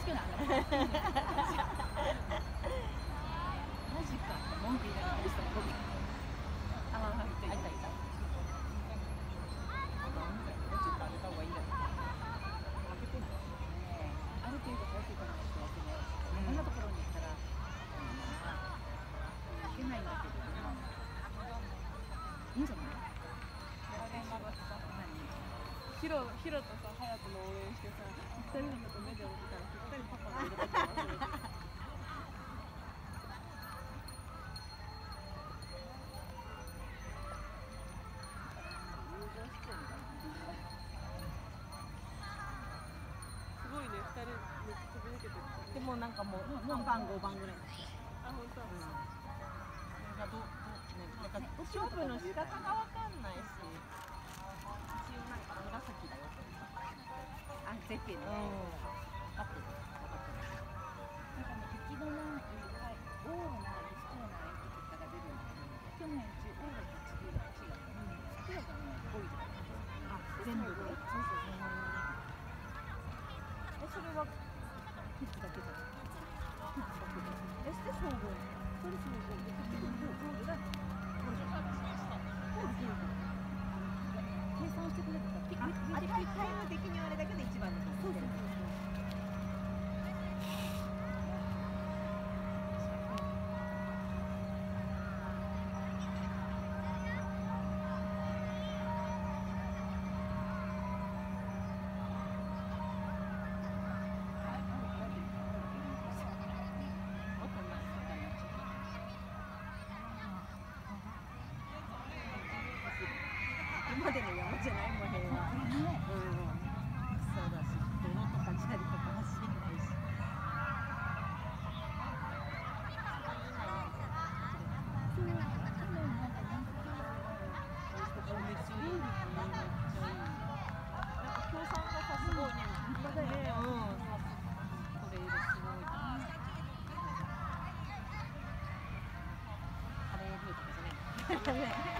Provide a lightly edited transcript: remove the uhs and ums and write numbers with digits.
けない。マジか。文句言いながらしたら僕。あ、いたいたいた。ちょっとあげた方がいいんじゃない。開けてない。ある程度早く行かないといけない。こんなところに行ったら開けないんだけど、いいんじゃない？ ヒロとさ、隼人の応援してさ、2人のこと目で追ってたらぴったりパパがいること忘れてた。すごいね、2人めっちゃ飛び抜けてる。 でもなんかもう4番5番ぐらい。 あ、本当。 なんか勝負の仕方がわかんないし、一応なんか紫だよ。あ、ゼッケンね。分かってる。分かってる。なんかね、敵のない、王のない、ストのないって結果が出るんだけど、去年うち王が8で違う。ストがね、5位とかなんですよ。あ、全部で。そうそうそう。それはキッズだけじゃない。キッズだけで。して総合。それ総合。で、結局ゴールが。計算してくれたから、タイム的にあれだけで一番の。そうそうそう。今までの山じゃないもん、平和。そうだし、泥とか砂利とか走れないし。そう、今なんかなんかめっちゃいい。めっちゃいい。なんか協賛がさ、すごいね。立派だよね。これ色すごい。カレールーとかじゃない。